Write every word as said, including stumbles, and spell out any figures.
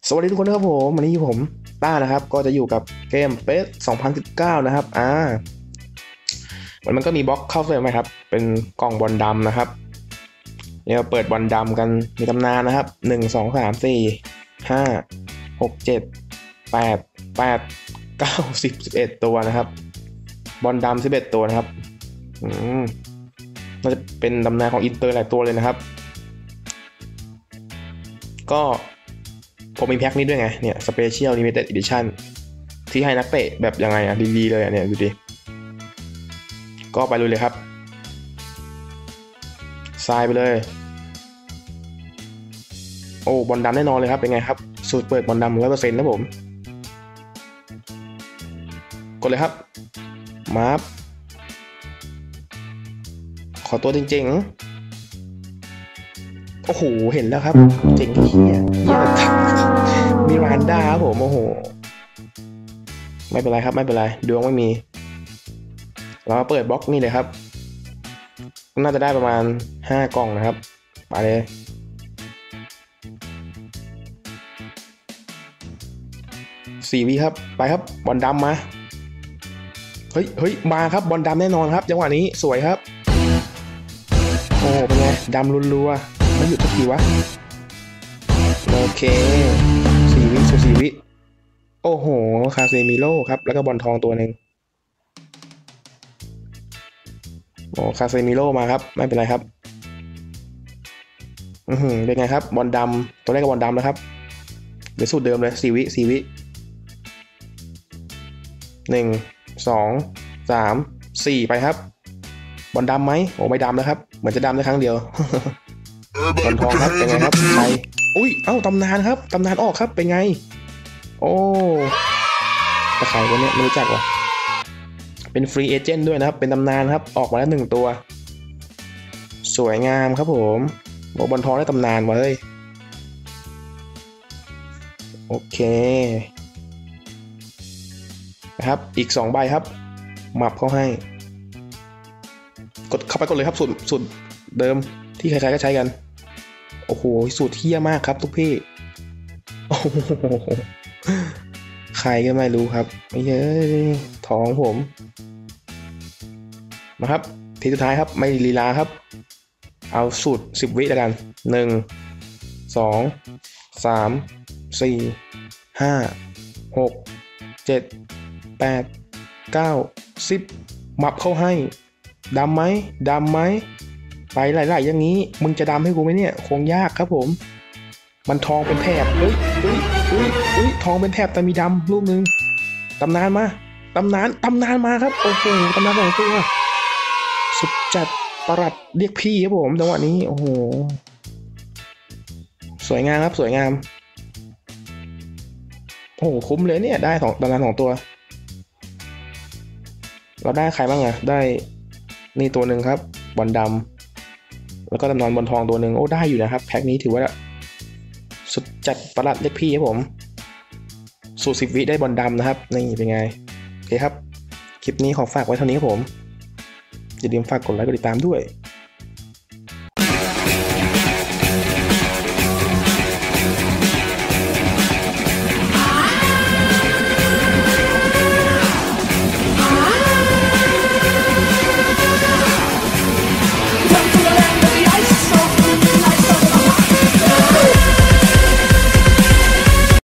สวัสดีทุกคนนะครับผมวันนี้ผมต้านะครับก็จะอยู่กับเกมเปสสองพันสิบเก้านะครับอ่ามันมันก็มีบล็อกเข้าเสริมไหมครับเป็นกล่องบอลดำนะครับเนี่ยเปิดบอลดำกันมีตำนานนะครับหนึ่งสองสามสี่ห้าหกเจ็ดแปดแปดเก้าสิบสิบเอ็ดตัวนะครับบอลดำสิบเอ็ดตัวนะครับอืมน่าจะเป็นตำนานของอินเตอร์หลายตัวเลยนะครับก็ผมมีแพ็คนี้ด้วยไงเนี่ย Special Limited Edition ที่ให้นักเตะแบบยังไงอ่ะดีๆเลยอ่ะเนี่ยดูดิก็ไปเลยเลยครับทรายไปเลยโอ้บอลดำแน่นอนเลยครับเป็นไงครับสูตรเปิดบอลดำร้อยเปอร์เซ็นต์นะผมกดเลยครับมาร์ฟขอตัวจริงๆโอ้โหเห็นแล้วครับเจ๋งที่เฮียเฮียมีรานด้าครับผมโอ้โหไม่เป็นไรครับไม่เป็นไรดวงไม่มีเราเปิดบล็อกนี่เลยครับน่าจะได้ประมาณห้ากล่องนะครับไปเลยสี่วิครับไปครับบอลดำมาเฮ้ยเฮ้ยมาครับบอลดำแน่นอนครับจังหวะนี้สวยครับโอ้เป็นไงดำรัวๆไม่หยุดสักทีวะโอเคสี่วิสู่สี่วิโอ้โหคาเซมิโร่ครับแล้วก็บอลทองตัวหนึ่งโอ้คาเซมิโร่มาครับไม่เป็นไรครับอือหือเป็นไงครับบอลดำตัวแรกก็บอลดำนะครับเดี๋ยวสูตรเดิมเลยสี่วิสี่วิหนึ่งสองสามสี่ไปครับบอลดำไหมโอ้ไม่ดำแล้วครับเหมือนจะดำได้ครั้งเดียวบอลทองครับเป็นไงครับใครอุ้ยเอ้าตำนานครับตำนานออกครับเป็นไงโอ้ตะไคร่ตัวเนี้ยไม่รู้จักวะเป็นฟรีเอเจนต์ด้วยนะครับเป็นตำนานครับออกมาแล้วหนึ่งตัวสวยงามครับผมโอ้บอลทองได้ตำนานมาเลยโอเคนะครับอีกสองใบครับหมับเข้าให้กดเข้าไปกดเลยครับสูตรสูตรเดิมที่ใครๆก็ใช้กันโอ้โหสูตรเที่ยมากครับทุกพี่โอ้โหใครก็ไม่รู้ครับไม่เยอะท้องผมนะครับทีสุดท้ายครับไม่ลีลาครับเอาสูตรสิบวิแล้วกันหนึ่งสองสามสี่ห้าหกเจ็ดแปดเก้าสิบหมับเข้าให้ดำไหมดำไหมไปหลายๆอย่างนี้มึงจะดำให้กูไหมเนี่ยคงยากครับผมมันทองเป็นแถบเอ้ยเอ้ยเอ้ยเอ้ยทองเป็นแถบแต่มีดำลูกนึงตำนานมาตำนานตำนานมาครับโอ้โหตำนานสองตัวสุดจัดประหลัดเรียกพี่ครับผมจังหวะนี้โอ้โหสวยงามครับสวยงามโอ้โหคุ้มเลยเนี่ยได้สองตำนานสองตัวเราได้ใครบ้างอะได้นี่ตัวหนึ่งครับบอลดำแล้วก็ตำนานบอลทองตัวหนึ่งโอ้ได้อยู่นะครับแพ็คนี้ถือว่าสุดจัดประหลัดเล็กพี่ครับผมสูตรสิบวิได้บอลดำนะครับนี่เป็นไงโอเคครับคลิปนี้ขอฝากไว้เท่านี้ครับผมอย่าลืมฝากกดไลค์กดติดตามด้วย